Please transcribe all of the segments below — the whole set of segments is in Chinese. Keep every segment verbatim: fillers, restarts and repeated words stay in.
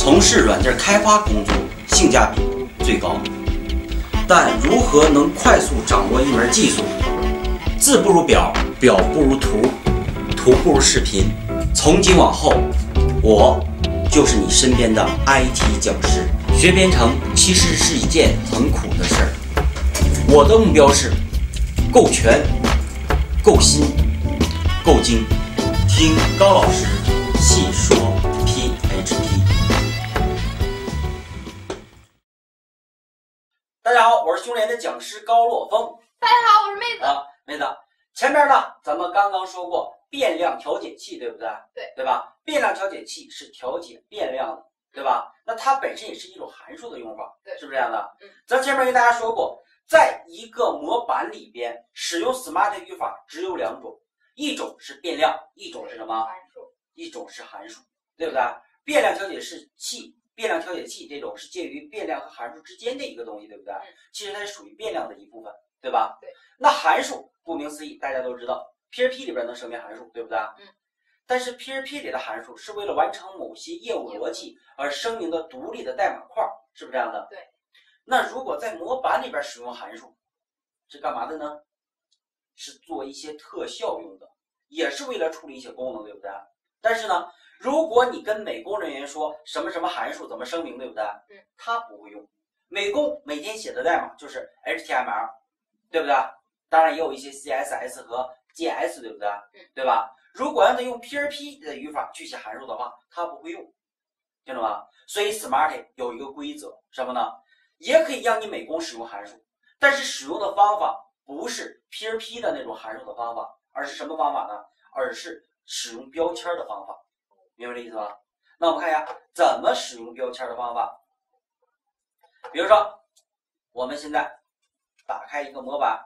从事软件开发工作性价比最高。但如何能快速掌握一门技术？字不如表，表不如图，图不如视频。从今往后，我就是你身边的 I T 讲师。学编程其实是一件很苦的事儿。我的目标是够全、够新、够精。听高老师细说 P H P。大家好，我是熊联的讲师高洛峰。 大家好，我是妹子。 啊，妹子，前面呢，咱们刚刚说过变量调节器，对不对？ 对， 对吧？变量调节器是调节变量的，对吧？那它本身也是一种函数的用法， 对， 是不是这样的？ 嗯， 咱前面跟大家说过，在一个模板里边使用 Smart 语法只有两种，一种是变量，一种是什么？ 函数。 一种是函数，对不对？变量调节器，变量调节器这种是介于变量和函数之间的一个东西，对不对？ 嗯， 其实它是属于变量的一部分，对吧？ 对。 那函数顾名思义，大家都知道 P H P 里边能声明函数，对不对？ 嗯。 但是 P H P 里的函数是为了完成某些业务逻辑而声明的独立的代码块，是不是这样的？ 对。 那如果在模板里边使用函数，是干嘛的呢？是做一些特效用的，也是为了处理一些功能，对不对？但是呢，如果你跟美工人员说什么什么函数怎么声明，对不对？ 嗯， 他不会用。美工每天写的代码就是 H T M L， 对不对？当然也有一些 C S S 和 J S， 对不对？ 嗯， 对吧？如果让他用 P H P 的语法去写函数的话，他不会用，听懂吗？所以 Smart 有一个规则，什么呢？也可以让你美工使用函数，但是使用的方法不是 P H P 的那种函数的方法，而是什么方法呢？而是使用标签的方法，明白这意思吧？那我们看一下怎么使用标签的方法。比如说，我们现在打开一个模板，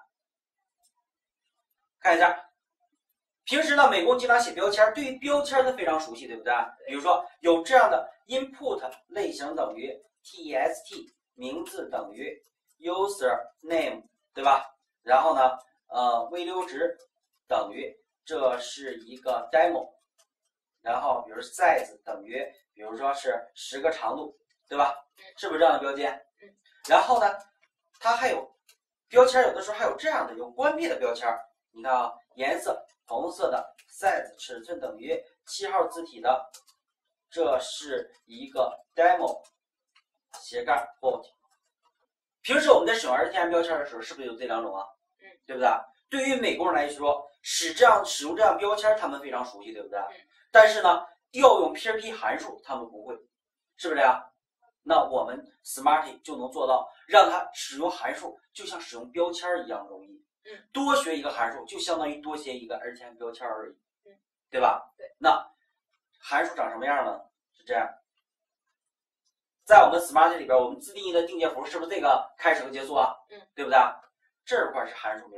看一下。平时呢，美工经常写标签，对于标签他非常熟悉，对不对？比如说有这样的 input 类型等于 text 名字等于 user name， 对吧？然后呢，呃，微流值等于这是一个 demo， 然后比如 size 等于，比如说是十个长度，对吧？是不是这样的标签？然后呢，它还有标签，有的时候还有这样的有关闭的标签，你看啊，颜色红色的 size 尺寸等于七号字体的，这是一个 demo 斜杠 bot。平时我们在使用 H T M L 标签的时候，是不是有这两种啊？ 嗯， 对不对？对于美工人来说，使这样使用这样标签，他们非常熟悉，对不对？但是呢，调用 P H P 函数，他们不会，是不是这样？那我们 Smart 就能做到，让它使用函数就像使用标签一样容易。 嗯， 多学一个函数就相当于多学一个 H T M L 标签而已。 嗯， 对吧？ 对。 那函数长什么样呢？是这样。在我们 Smart 里边，我们自定义的定节符是不是这个开始和结束啊？ 嗯，对不对？这块是函数名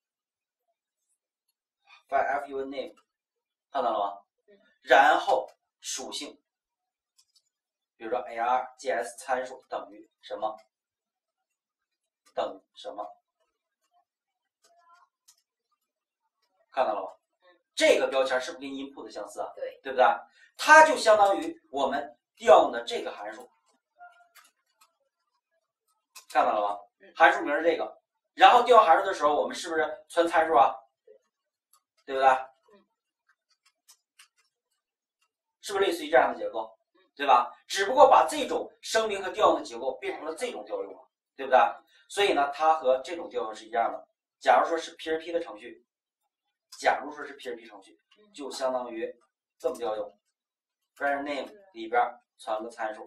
，fun name， 看到了吗？ 嗯。然后属性，比如说 args 参数等于什么？等于什么？看到了吧？ 嗯， 这个标签是不是跟 input 相似啊？ 对， 对不对？它就相当于我们调用的这个函数。看到了吧？函数名是这个，然后调用函数的时候，我们是不是存参数啊？对不对？是不是类似于这样的结构？对吧？只不过把这种声明和调用的结构变成了这种调用了，对不对？所以呢，它和这种调用是一样的。假如说是 P H P 的程序，假如说是 P H P 程序，就相当于这么调用 ，var name 里边传个参数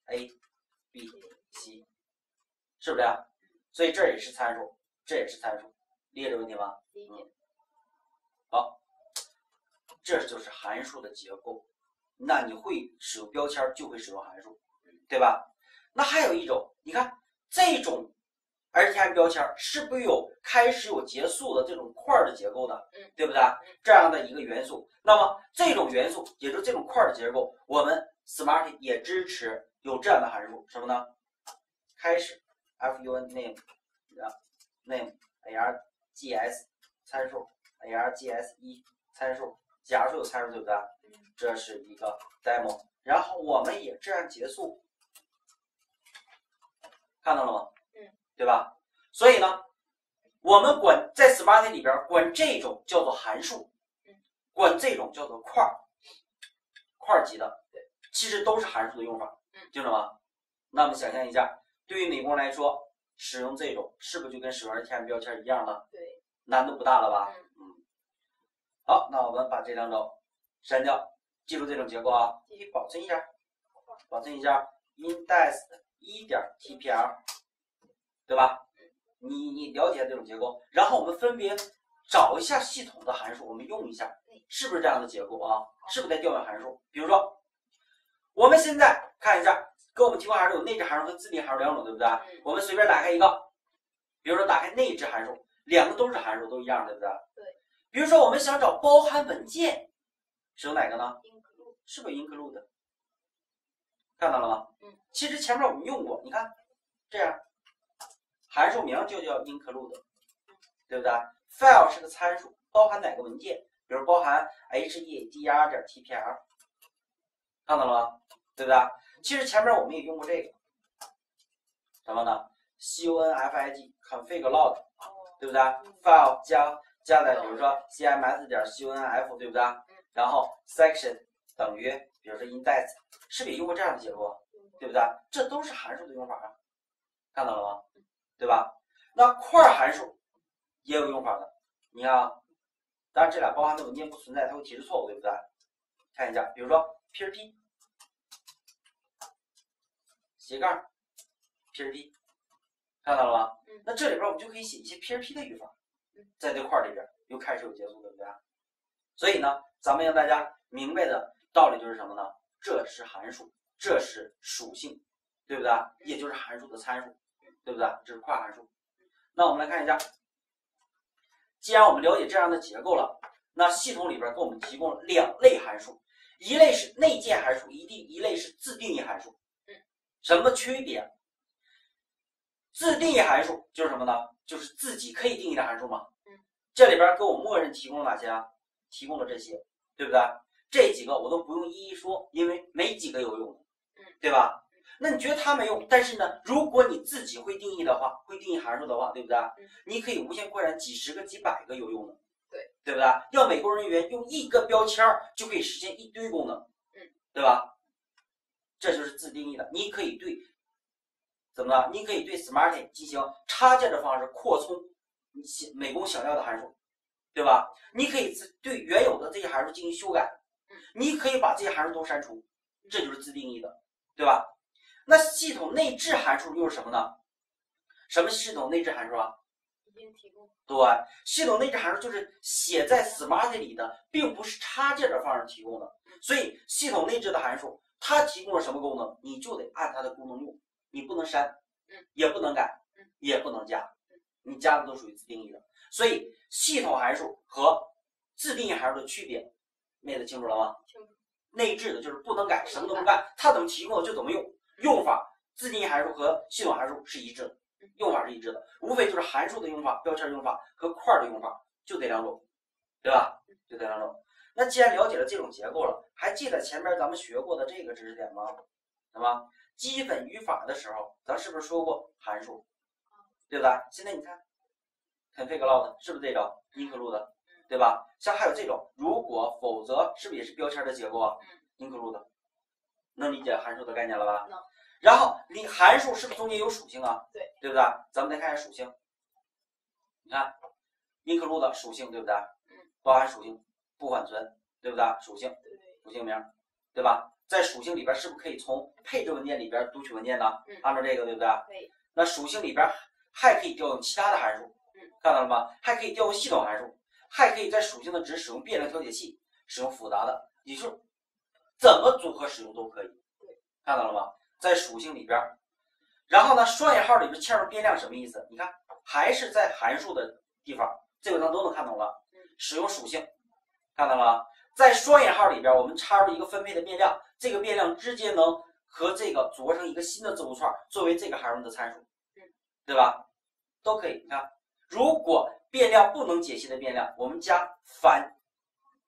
a、b、c。是不是这样？所以这也是参数，这也是参数，理解这个问题吗？ 理解。 好，这就是函数的结构。那你会使用标签，就会使用函数，对吧？那还有一种，你看这种 H T M L 标签是不是有开始有结束的这种块的结构的？ 嗯， 对不对？这样的一个元素，那么这种元素，也就是这种块的结构，我们 Smart 也支持有这样的函数，什么呢？开始。fun name name args 参数 args 一参数假如说有参数，对不对？这是一个 demo， 然后我们也这样结束，看到了吗？ 嗯， 对吧？所以呢，我们管在 Smarty 里边管这种叫做函数，管这种叫做块儿，块儿级的，其实都是函数的用法，听懂吗？那么想象一下，对于美工人来说，使用这种是不是就跟使用 H T M L 标签一样了？ 对， 难度不大了吧？嗯。好，那我们把这两种删掉，记住这种结构啊，可以保存一下，保存一下 index 一点 T P L， 对吧？你你了解这种结构，然后我们分别找一下系统的函数，我们用一下，是不是这样的结构啊？是不是在调用函数？比如说，我们现在看一下，给我们提供函数有内置函数和自定义函数两种，对不对？我们随便打开一个，比如说打开内置函数，两个都是函数，都一样，对不对？ 对。 比如说我们想找包含文件，使用哪个呢？ include， 是不是 include？ 看到了吗？ 嗯。 其实前面我们用过，你看这样，函数名就叫 include， 对不对 ？file 是个参数，包含哪个文件？比如包含 heder 点 tpl， 看到了吗？对不对？其实前面我们也用过这个，什么呢 ？config config log， 对不对 ？file 加加在比如说 cms 点 conf， 对不对？然后 section 等于比如说 index， 是不是也用过这样的结构？对不对？这都是函数的用法啊，看到了吗？对吧？那块函数也有用法的，你看啊，当然这俩包含的文件不存在，它会提示错误，对不对？看一下，比如说 php 斜杠 php， 看到了吗？那这里边我们就可以写一些 php 的语法，在这块里边又开始有结束，对不对？所以呢，咱们让大家明白的道理就是什么呢？这是函数，这是属性，对不对？也就是函数的参数，对不对？这是块函数。那我们来看一下，既然我们了解这样的结构了，那系统里边给我们提供了两类函数，一类是内建函数，一定一类是自定义函数。什么区别？自定义函数就是什么呢？就是自己可以定义的函数嘛。这里边给我默认提供了哪些啊？提供了这些，对不对？这几个我都不用一一说，因为没几个有用的，对吧？那你觉得它没用，但是呢，如果你自己会定义的话，会定义函数的话，对不对？你可以无限扩展几十个、几百个有用的， 对， 对不对？要美工人员用一个标签就可以实现一堆功能， 嗯， 对吧？这就是自定义的，你可以对怎么了？你可以对 Smarty 进行插件的方式扩充你美工想要的函数，对吧？你可以对原有的这些函数进行修改，你可以把这些函数都删除，这就是自定义的，对吧？那系统内置函数又是什么呢？什么系统内置函数啊？ 已经提供。 对，系统内置函数就是写在 Smarty 里的，并不是插件的方式提供的。所以系统内置的函数，它提供了什么功能，你就得按它的功能用，你不能删，也不能改，也不能加，你加的都属于自定义的。所以系统函数和自定义函数的区别，妹子清楚了吗？ 清楚。 内置的就是不能改，什么都不干，它怎么提供就怎么用。用法，自定义函数和系统函数是一致的，用法是一致的，无非就是函数的用法、标签用法和块的用法，就这两种，对吧？就这两种。那既然了解了这种结构了，还记得前面咱们学过的这个知识点吗？什么基本语法的时候，咱是不是说过函数，对吧？现在你看 config log 是不是这种 include， 对吧？像还有这种如果否则，是不是也是标签的结构啊 include， 能理解函数的概念了吧？ 能。 然后你函数是不是中间有属性啊？ 对， 对不对？咱们再看一下属性，你看 include 属性，对不对？包含属性不缓存，对不对？属性，属性名，对吧？在属性里边是不是可以从配置文件里边读取文件呢？ 嗯， 按照这个，对不对？ 可以。 那属性里边还可以调用其他的函数， 嗯， 看到了吗？还可以调用系统函数，还可以在属性的值使用变量调节器，使用复杂的，也就是怎么组合使用都可以。看到了吗？在属性里边，然后呢，双引号里边嵌入变量什么意思？你看，还是在函数的地方，这个咱都能看懂了。使用属性，看到了吗？在双引号里边，我们插入一个分配的变量，这个变量直接能和这个组合成一个新的字符串，作为这个函数的参数，对吧？都可以。你看，如果变量不能解析的变量，我们加反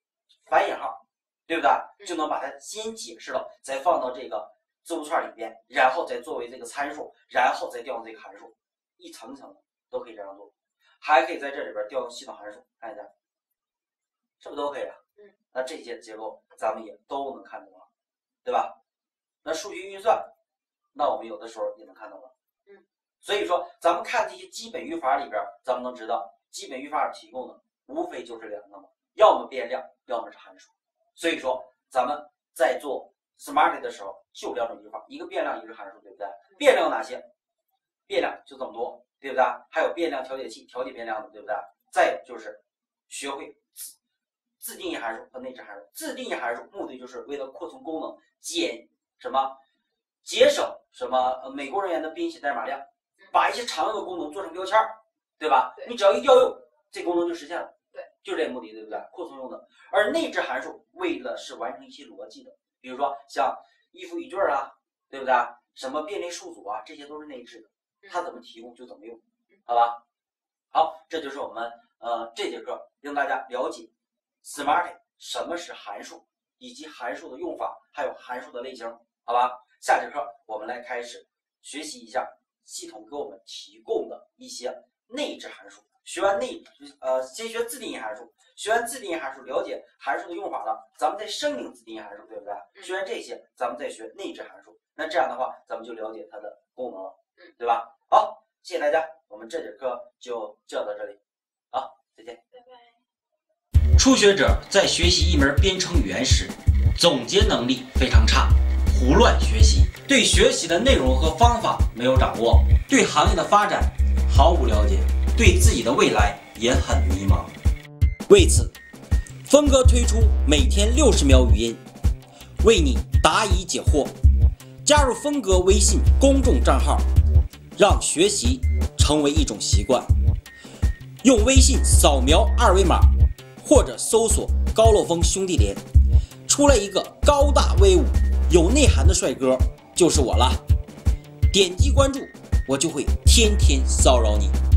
反引号，对不对？就能把它先解释了，再放到这个字符串里边，然后再作为这个参数，然后再调用这个函数，一层一层的都可以这样做。还可以在这里边调用系统函数，看一下，是不是都可以啊？ 嗯， 那这些结构咱们也都能看懂了，对吧？那数学运算，那我们有的时候也能看懂了。 嗯， 所以说咱们看这些基本语法里边，咱们能知道基本语法提供的无非就是两个嘛，要么变量，要么是函数。所以说咱们在做 Smarty 的时候就两种语法，一个变量，一个函数，对不对？变量有哪些？变量就这么多，对不对？还有变量调节器调节变量的，对不对？再有就是学会自自定义函数和内置函数。自定义函数目的就是为了扩充功能，减什么？节省什么？呃，美国人员的编写代码量，把一些常用的功能做成标签，对吧？ 对， 你只要一调用，这功能就实现了。 对， 就这个目的，对不对？扩充用的。而内置函数为了是完成一些逻辑的，比如说像依附语句啊，对不对？什么变类数组啊，这些都是内置的，它怎么提供就怎么用，好吧？好，这就是我们呃这节课令大家了解 Smarty 什么是函数，以及函数的用法，还有函数的类型，好吧？下节课我们来开始学习一下系统给我们提供的一些内置函数。学完内呃先学自定义函数，学完自定义函数，了解函数的用法了，咱们再申领自定义函数，对不对？学完这些，咱们再学内置函数。那这样的话，咱们就了解它的功能了，对吧？好，谢谢大家，我们这节课就教到这里，好，再见， 拜拜。 初学者在学习一门编程语言时，总结能力非常差，胡乱学习，对学习的内容和方法没有掌握，对行业的发展毫无了解，对自己的未来也很迷茫。为此，峰哥推出每天六十秒语音，为你答疑解惑。加入峰哥微信公众账号，让学习成为一种习惯。用微信扫描二维码，或者搜索高漏峰兄弟连，出来一个高大威武、有内涵的帅哥，就是我了。点击关注，我就会天天骚扰你。